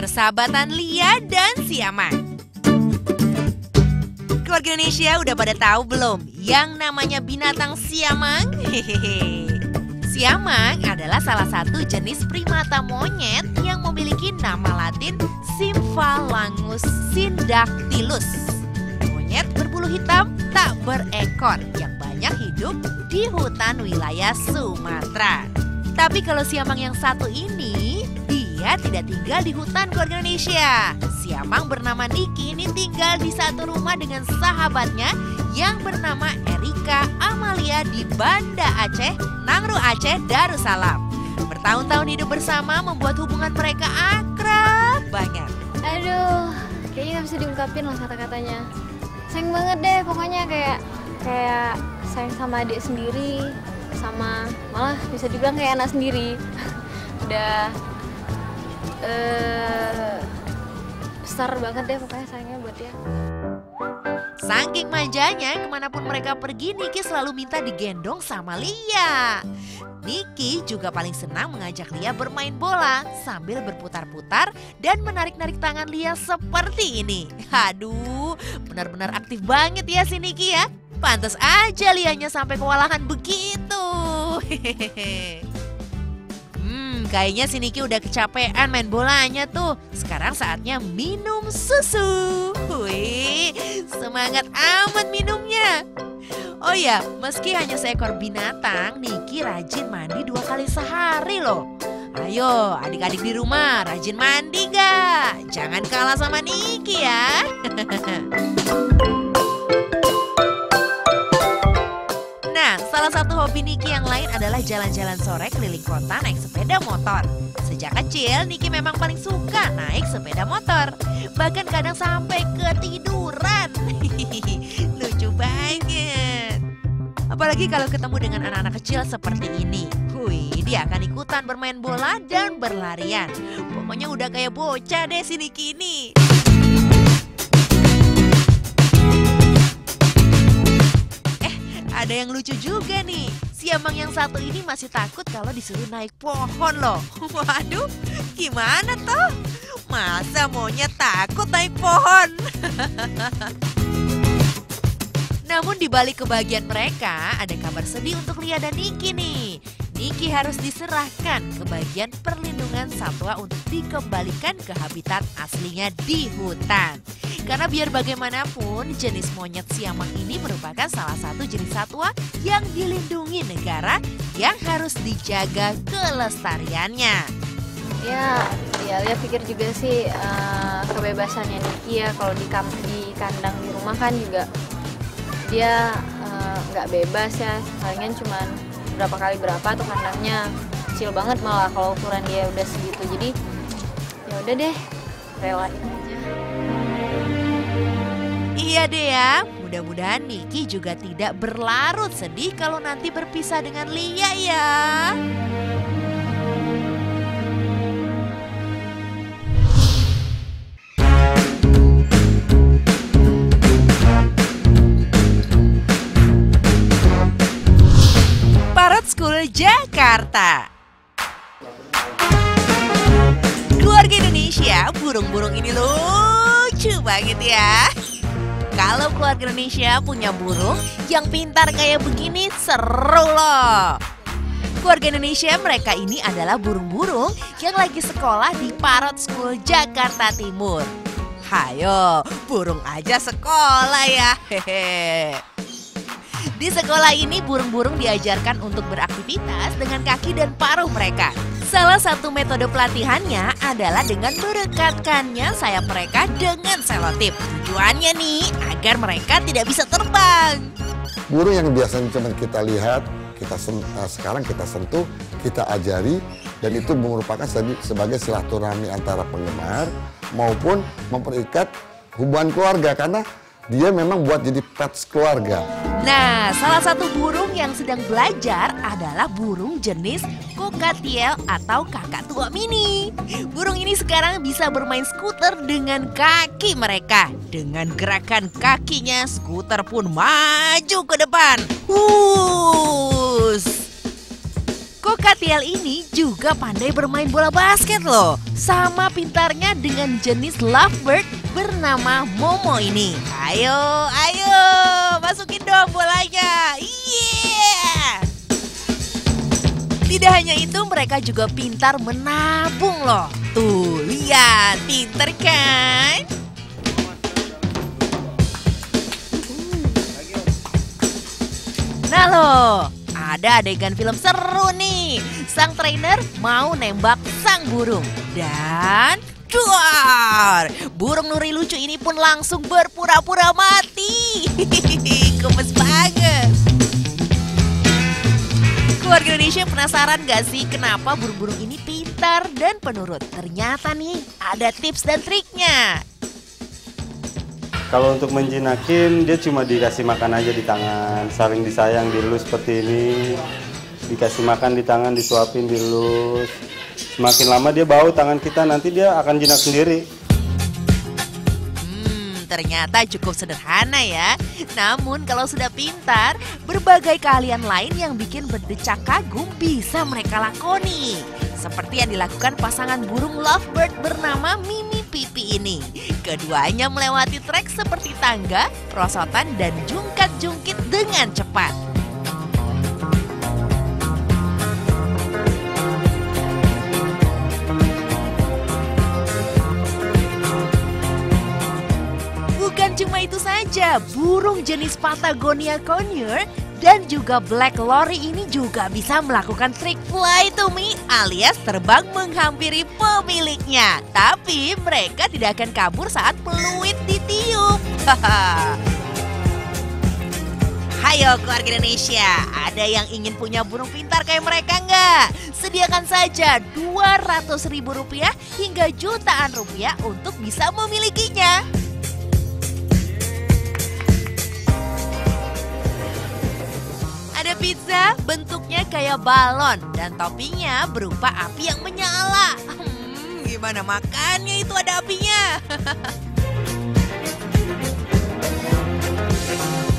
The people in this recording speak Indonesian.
Persahabatan Lia dan Siamang. Keluarga Indonesia udah pada tahu belum yang namanya binatang siamang? Hehehe. Siamang adalah salah satu jenis primata monyet yang memiliki nama latin Symphalangus syndactylus. Monyet berbulu hitam tak berekor yang banyak hidup di hutan wilayah Sumatera. Tapi kalau siamang yang satu ini, dia tidak tinggal di hutan keluarga Indonesia. Siamang bernama Niki ini tinggal di satu rumah dengan sahabatnya yang bernama Erika Amalia di Banda Aceh, Nangro Aceh, Darussalam. Bertahun-tahun hidup bersama membuat hubungan mereka akrab banget. Aduh, kayaknya gak bisa diungkapin loh kata-katanya. Sayang banget deh pokoknya kayak sayang sama adik sendiri, sama malah bisa dibilang kayak anak sendiri. Udah besar banget deh pokoknya sayangnya buat dia. Saking manjanya, kemanapun mereka pergi, Niki selalu minta digendong sama Lia. Niki juga paling senang mengajak Lia bermain bola sambil berputar-putar dan menarik-narik tangan Lia seperti ini. Aduh, benar-benar aktif banget ya si Niki ya. Pantas aja Lianya sampai kewalahan begitu. Hehehe. Kayaknya si Niki udah kecapean main bolanya tuh. Sekarang saatnya minum susu. Wih, semangat amat minumnya. Oh ya, meski hanya seekor binatang, Niki rajin mandi 2 kali sehari loh. Ayo adik-adik di rumah rajin mandi gak? Jangan kalah sama Niki ya. Nah, salah satu hobi Niki yang lain adalah jalan-jalan sore keliling kota naik sepeda motor. Sejak kecil, Niki memang paling suka naik sepeda motor. Bahkan kadang sampai ketiduran. Lucu banget. Apalagi kalau ketemu dengan anak-anak kecil seperti ini. Wih, dia akan ikutan bermain bola dan berlarian. Pokoknya udah kayak bocah deh si Niki ini. Ada yang lucu juga nih, siamang yang satu ini masih takut kalau disuruh naik pohon loh. Waduh, gimana toh? Masa monyet takut naik pohon? Namun di balik kebahagiaan mereka, ada kabar sedih untuk Lia dan Niki nih. Niki harus diserahkan ke bagian perlindungan satwa untuk dikembalikan ke habitat aslinya di hutan. Karena biar bagaimanapun jenis monyet siamang ini merupakan salah satu jenis satwa yang dilindungi negara yang harus dijaga kelestariannya. Ya Lia pikir juga sih kebebasannya Niki ya kalau di kandang di rumah kan juga dia nggak bebas ya, palingan cuman berapa kali berapa tuh kandangnya, kecil banget malah kalau ukuran dia udah segitu. Jadi ya udah deh, relain aja. Iya deh ya, mudah-mudahan Niki juga tidak berlarut sedih kalau nanti berpisah dengan Lia ya. Parrot School Jakarta. Keluarga Indonesia, burung-burung ini lucu banget ya. Kalau keluarga Indonesia punya burung yang pintar kayak begini, seru loh. Keluarga Indonesia mereka ini adalah burung-burung yang lagi sekolah di Parrot School Jakarta Timur. Hayo, burung aja sekolah ya. Hehe. Di sekolah ini burung-burung diajarkan untuk beraktivitas dengan kaki dan paruh mereka. Salah satu metode pelatihannya adalah dengan merekatkannya sayap mereka dengan selotip. Tujuannya nih agar mereka tidak bisa terbang. Burung yang biasanya cuma kita lihat, sekarang kita sentuh, kita ajari, dan itu merupakan sebagai silaturahmi antara penggemar maupun memperikat hubungan keluarga karena dia memang buat jadi pets keluarga. Nah, salah satu burung yang sedang belajar adalah burung jenis Cockatiel atau kakak tua mini. Burung ini sekarang bisa bermain skuter dengan kaki mereka. Dengan gerakan kakinya, skuter pun maju ke depan. Cockatiel ini juga juga pandai bermain bola basket loh. Sama pintarnya dengan jenis lovebird bernama Momo ini. Ayo, ayo, masukin dong bolanya. Yeah! Tidak hanya itu, mereka juga pintar menabung loh. Tuh, lihat, pintar kan? Nah loh, ada adegan film seru nih. Sang trainer mau nembak sang burung. Dan duar! Burung Nuri lucu ini pun langsung berpura-pura mati. Gemes banget. Keluarga Indonesia penasaran gak sih kenapa burung-burung ini pintar dan penurut? Ternyata nih ada tips dan triknya. Kalau untuk menjinakin dia cuma dikasih makan aja di tangan, saling disayang dilus seperti ini. Dikasih makan di tangan, disuapin dilus. Semakin lama dia bau tangan kita, nanti dia akan jinak sendiri. Ternyata cukup sederhana ya. Namun kalau sudah pintar, berbagai keahlian lain yang bikin berdecak kagum bisa mereka lakoni. Seperti yang dilakukan pasangan burung lovebird bernama Mimi Pipi ini. Keduanya melewati trek seperti tangga, perosotan, dan jungkat-jungkit dengan cepat. Bukan cuma itu saja, burung jenis Patagonia conure dan juga Black Lory ini juga bisa melakukan trik fly to me alias terbang menghampiri pemiliknya. Tapi mereka tidak akan kabur saat peluit ditiup. Hayo keluarga Indonesia, ada yang ingin punya burung pintar kayak mereka nggak? Sediakan saja Rp200.000 hingga jutaan rupiah untuk bisa memilikinya. Ada pizza bentuknya kayak balon dan toppingnya berupa api yang menyala. Gimana makannya itu ada apinya?